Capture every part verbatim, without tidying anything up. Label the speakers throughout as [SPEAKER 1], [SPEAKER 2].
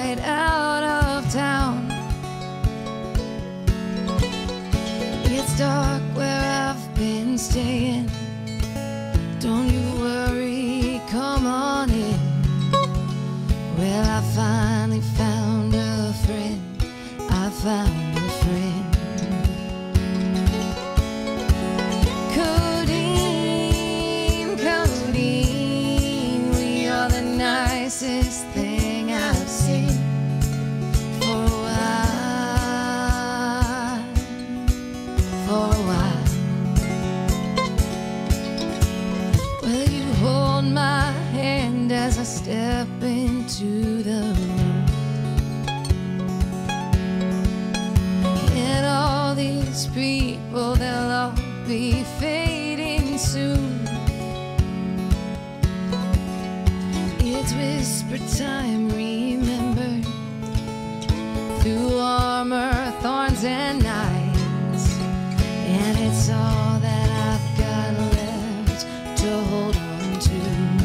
[SPEAKER 1] right out of town. It's dark where I've been staying. Don't you worry, come on in. Well, I finally found a friend. I found a friend. Codeine, codeine, we are the nicest thing I've seen for a while, for a while. Well, you hold my hand as I step into the room, and all these people, they'll all be fading soon. It's whisper time, remember, through armor, thorns, and knives, and it's all that I've got left to hold on to.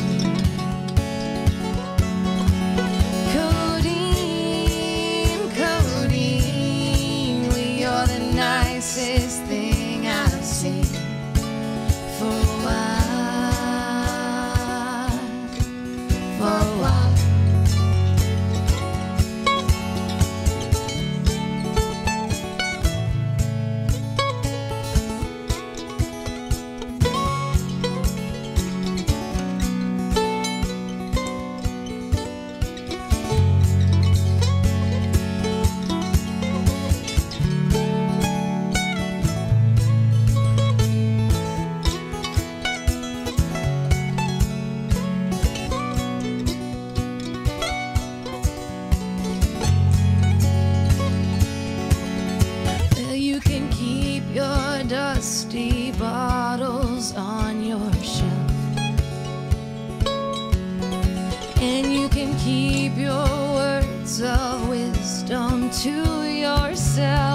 [SPEAKER 1] Codeine, codeine, we are the nicest thing I've seen for a while, for a while. You can keep your dusty bottles on your shelf, and you can keep your words of wisdom to yourself.